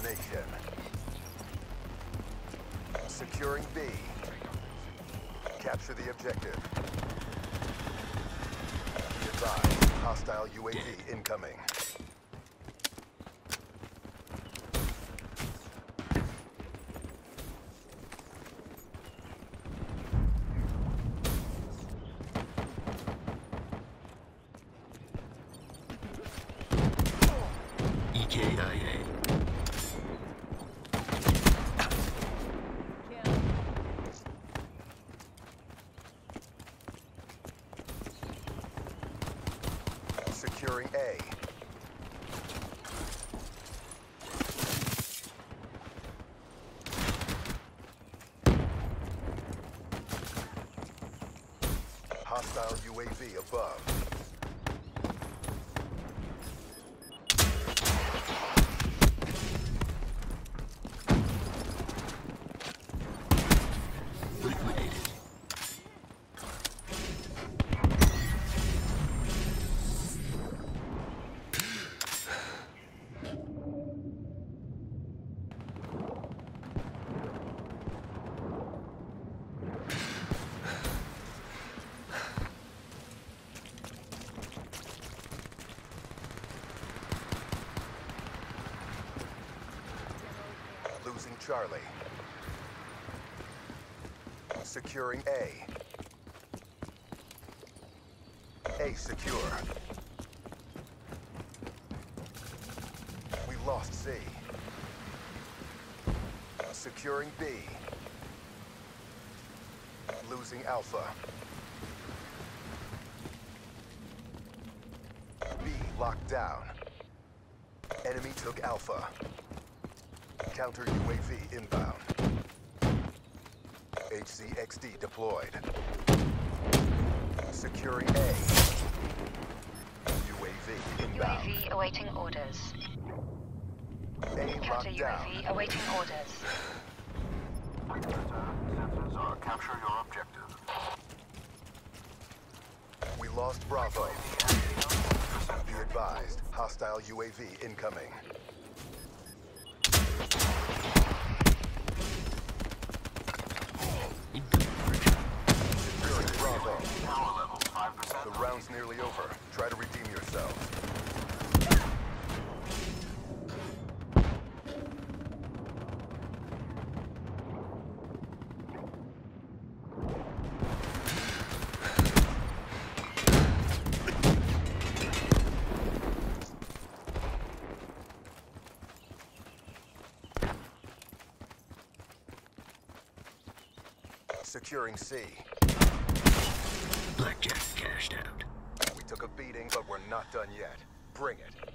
Domination. Securing B. Capture the objective. Be advised, hostile UAV incoming. EKIA. Securing A. Hostile UAV above. Liquidated. Losing Charlie. Securing A. A secure. We lost C. Securing B. Losing Alpha. B locked down. Enemy took Alpha. Counter UAV inbound. HCXD deployed. Securing A. UAV inbound. UAV awaiting orders. A Counter locked down. UAV awaiting orders. Sensors are capture your objective. We lost Bravo. Be advised, hostile UAV incoming. Securing Bravo. Power level 5%. The round's nearly over. Try to redeem yourself. Securing C. Blackjack cashed out. We took a beating, but we're not done yet. Bring it.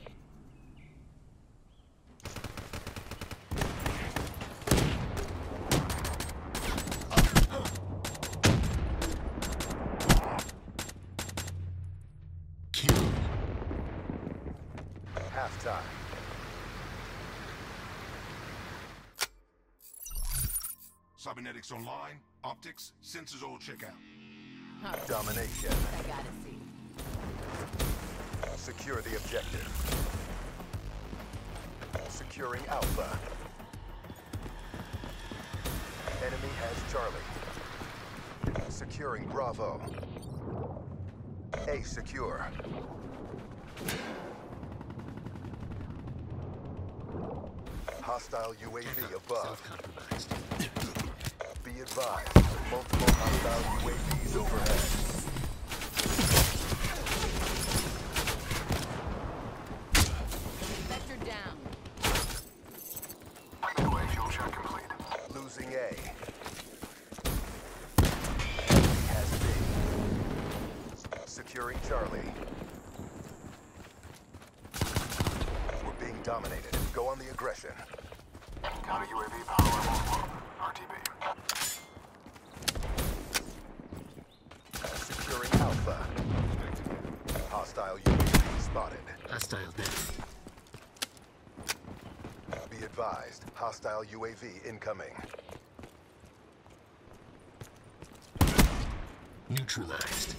Kill. Halftime. Cybernetics online, optics, sensors all check out. Domination. I gotta see. Secure the objective. Securing Alpha. Enemy has Charlie. Securing Bravo. A secure. Hostile UAV above. Self-compromised. Be advised, multiple hostile UAVs overhead. Vector down. Midway fuel check complete. Losing A. Has B. Securing Charlie. We're being dominated. Go on the aggression. Counter UAV power level 1. RTB. Securing Alpha. Hostile UAV spotted. Hostile down. Be advised, hostile UAV incoming. Neutralized.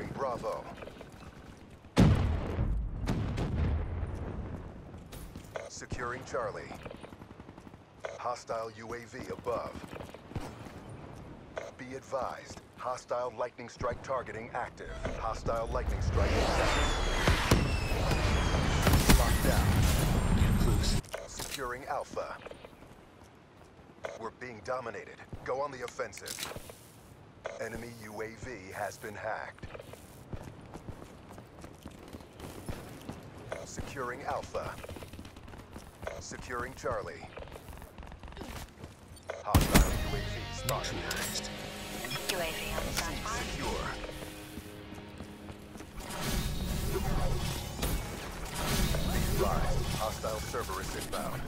Securing Bravo. Securing Charlie. Hostile UAV above. Be advised. Hostile lightning strike targeting active. Hostile lightning strike active. Locked down. Get close. Securing Alpha. We're being dominated. Go on the offensive. Enemy UAV has been hacked. Securing Alpha. Securing Charlie. Hostile UAV spotted. Neutralized. UAV on standby. Secure. Be advised. Hostile Cerberus inbound.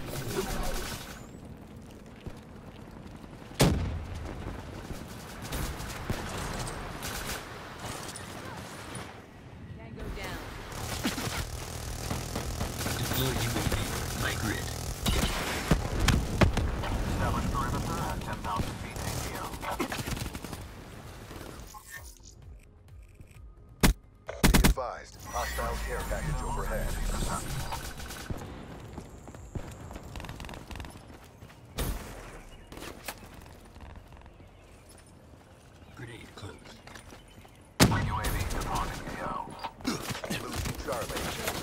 Tango down. Deploy UAV. My grid. Establish perimeter at 10,000 feet ATO. Be advised. Hostile care package overhead. Grenade close. UAV deploying AO. Losing Charlie.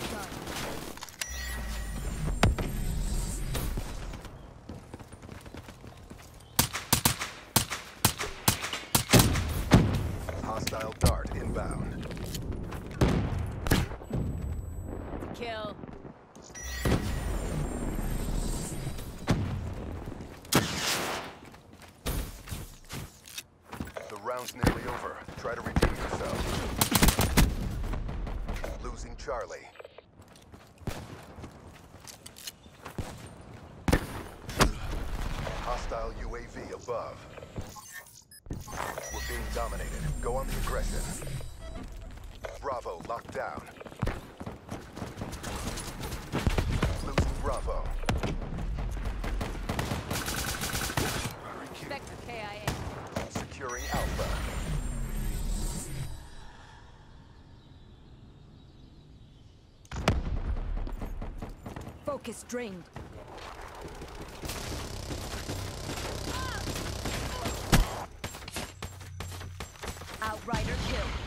Hostile dart inbound. Kill. The round's nearly over. Try to redeem yourself. Losing Charlie. Hostile UAV above. We're being dominated. Go on the aggression. Bravo locked down. Losing Bravo. Spectre KIA. Securing Alpha. Focus drained. Outrider kill.